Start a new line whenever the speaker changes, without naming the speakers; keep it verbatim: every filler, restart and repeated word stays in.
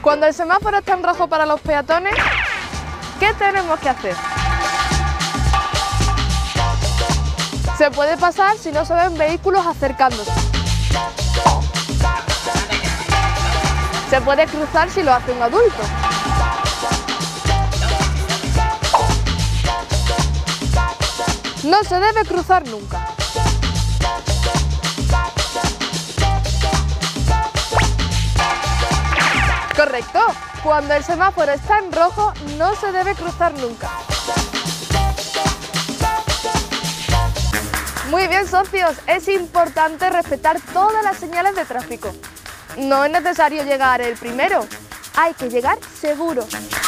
Cuando el semáforo está en rojo para los peatones, ¿qué tenemos que hacer? Se puede pasar si no se ven vehículos acercándose. Se puede cruzar si lo hace un adulto. No se debe cruzar nunca. Correcto. Cuando el semáforo está en rojo, no se debe cruzar nunca. Muy bien, socios. Es importante respetar todas las señales de tráfico. No es necesario llegar el primero. Hay que llegar seguro.